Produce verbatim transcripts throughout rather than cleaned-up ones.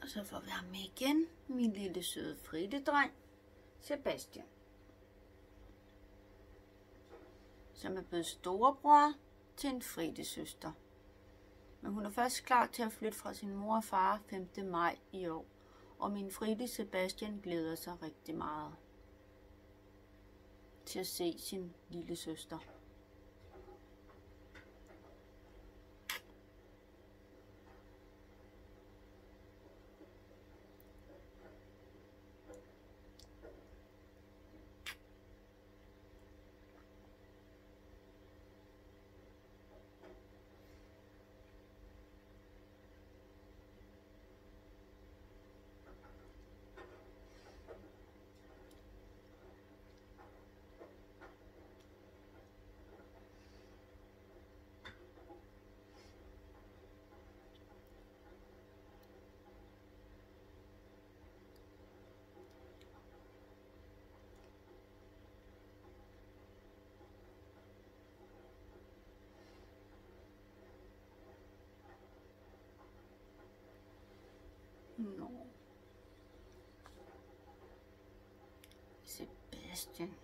Og så får vi ham med igen, min lille søde Fride-dreng, Sebastian, som er blevet storebror til en Fride-søster. Men hun er først klar til at flytte fra sin mor og far femte maj i år, og min Fride Sebastian glæder sig rigtig meget til at se sin lille søster. Nå. Sebastian.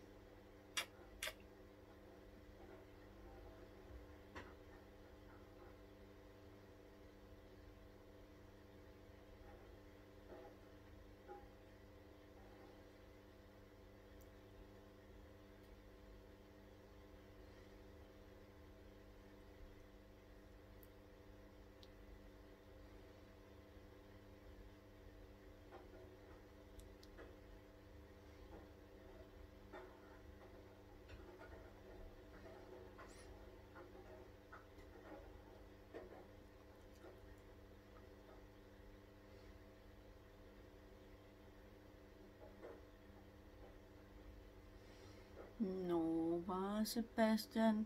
Nå, bare Sebastian.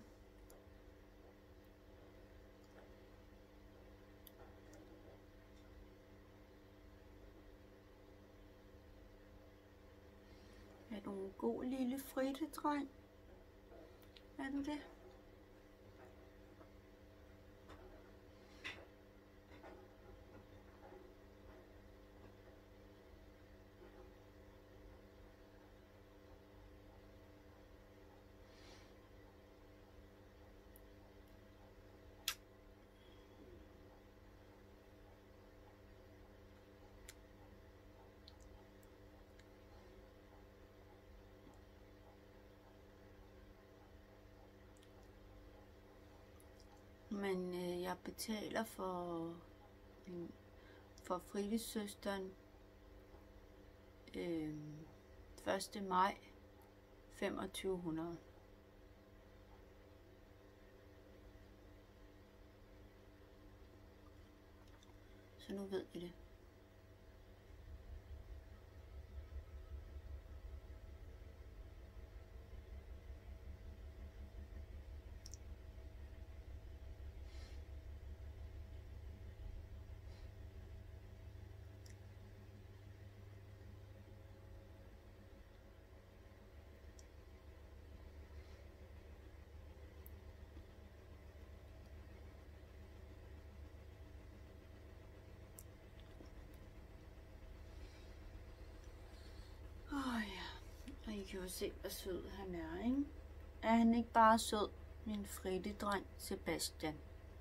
Er du en god lille Fride-dreng? Er du det? Men øh, jeg betaler for, for Fride-søsteren øh, første maj femogtyve hundrede. Så nu ved I det. Og I kan jo se, hvor sød han er, ikke? Er han ikke bare sød, min Fride-dreng Sebastian?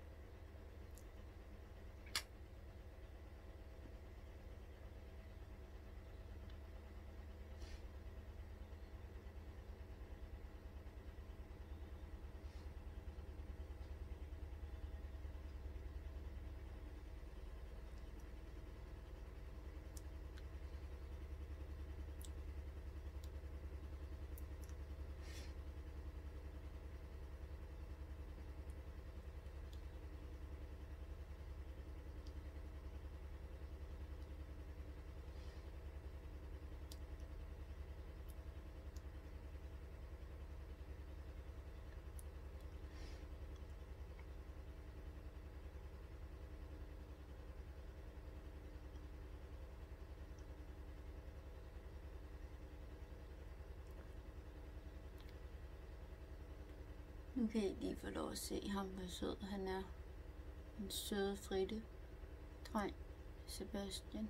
Nu kan I lige få lov at se ham, hvor sød han er. En søde Fride, dreng, Sebastian.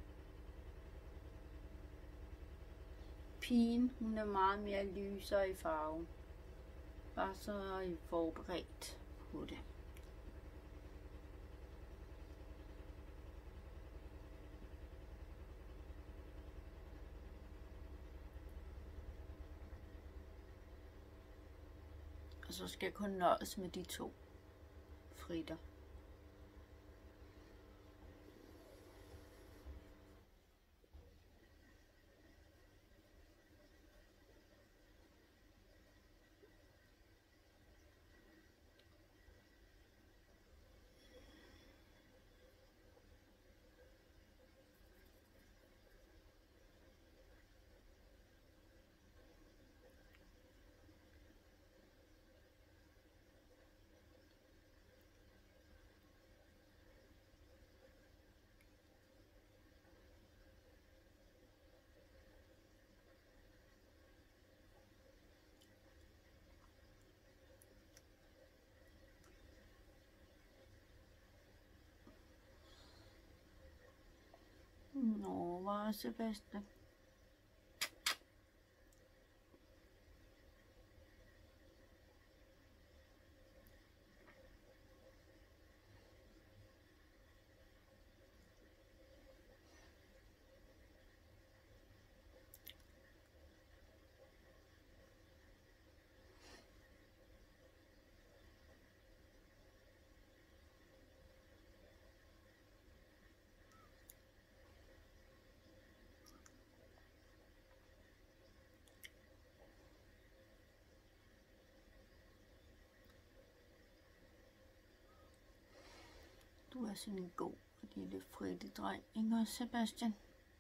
Pigen, hun er meget mere lysere i farve. Bare så er I forberedt på det. Og så skal jeg kun nøjes med de to fritter. Nå, hvor er Sebastian? Du er sådan en god lille fritte dreng, ikke også, Sebastian?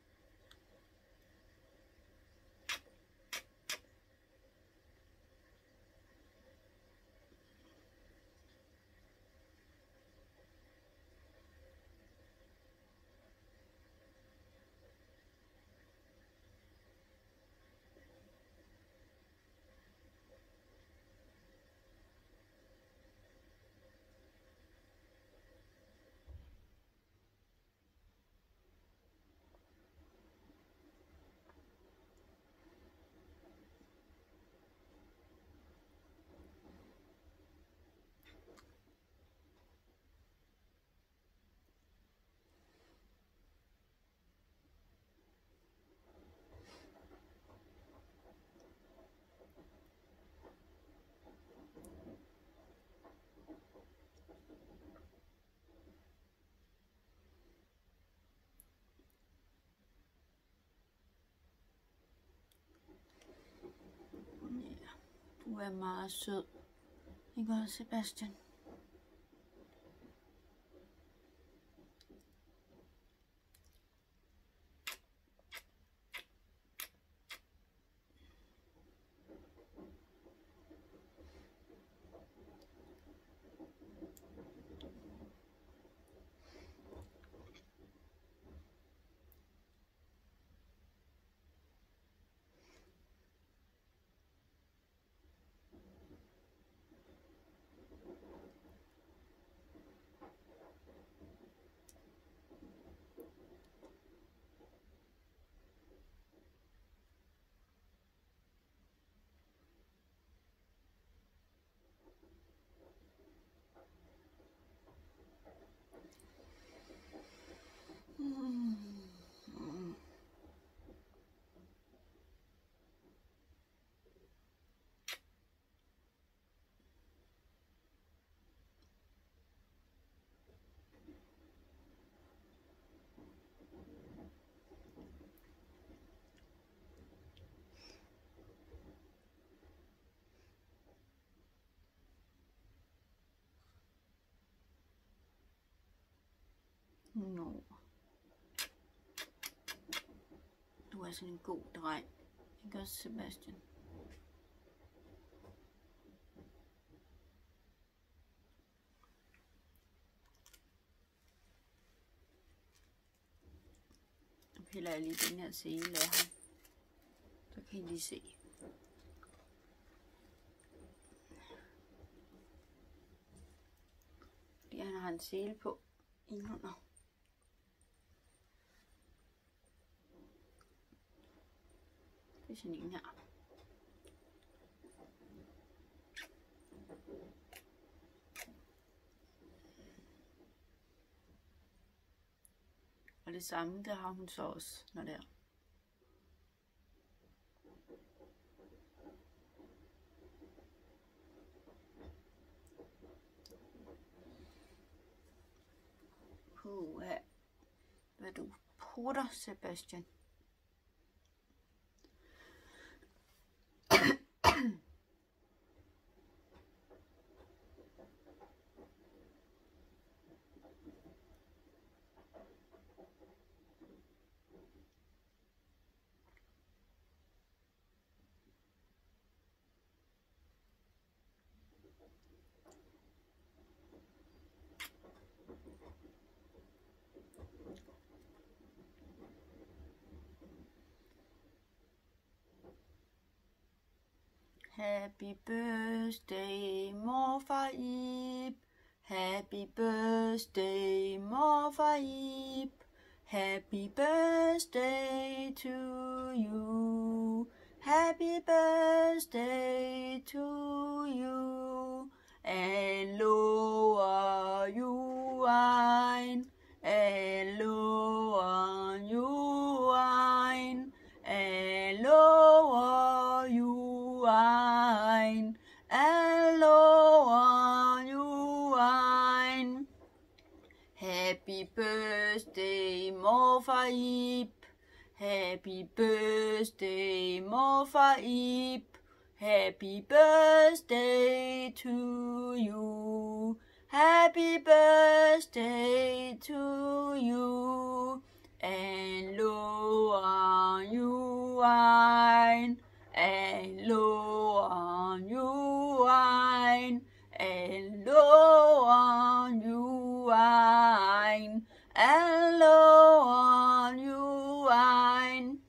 Du er meget sød, ikke også, Sebastian? Nå. Du er sådan en god dreng, ikke også, Sebastian? Nu piller jeg lige den her sele af ham. Så kan I lige se. Fordi han har en sele på indenunder. sådan en her. Og det samme, der har hun så også, når det er. Puha. Hvad du putter, Sebastian. Happy birthday, morfar Ib. Happy birthday, morfar Ib. Happy birthday to you. Happy birthday to you. And lover you ein, and lover you ein, and lover you ein, and lover you ein. Happy birthday, morfar Ib. Happy birthday, morfar Ib. Happy birthday to you. Happy birthday to you. And lover you ein, and lover you ein, and lover you ein, and lover you ein.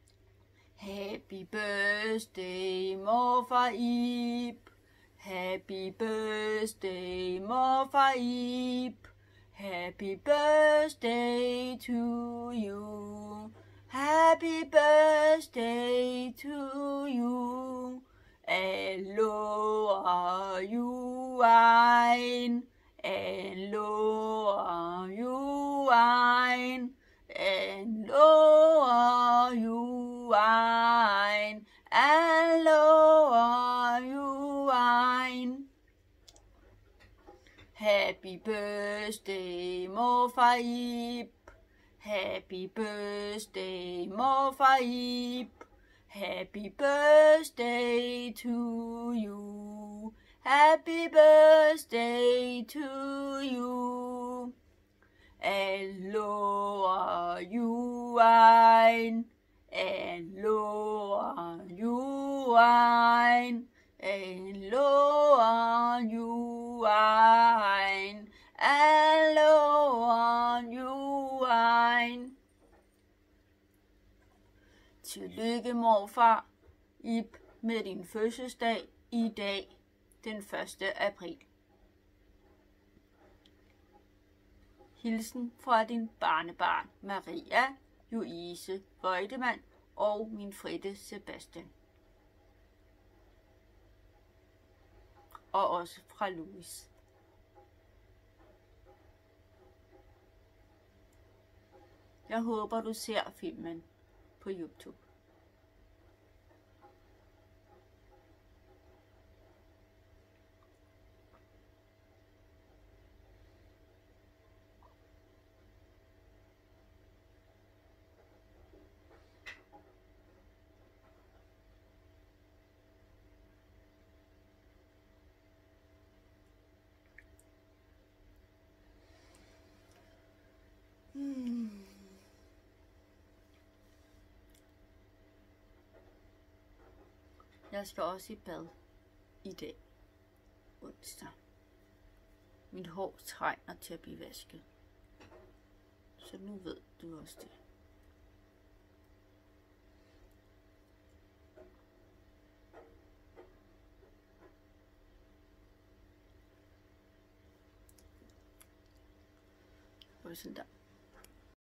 Happy birthday, morfar Ib. Happy birthday, morfar Ib. Happy birthday to you. Happy birthday to you. And lover you ein, and lover you ein, and lover you ein, and lover you ein. Happy birthday, morfar Ib. Happy birthday, morfar Ib. Happy birthday to you. Happy birthday to you. And lover you ein, and lover you ein, and lover you ein, and lover you ein. Tillykke, morfar Ib, med din fødselsdag i dag, den første april. Hilsen fra din barnebarn Maria Louise Bøjdemann og min Fritte Sebastian. Og også fra Louis. Jeg håber, du ser filmen på YouTube. Hmm. Jeg skal også i bad i dag, onsdag. Mit hår trænger til at blive vasket. Så nu ved du også det. Og sådan der.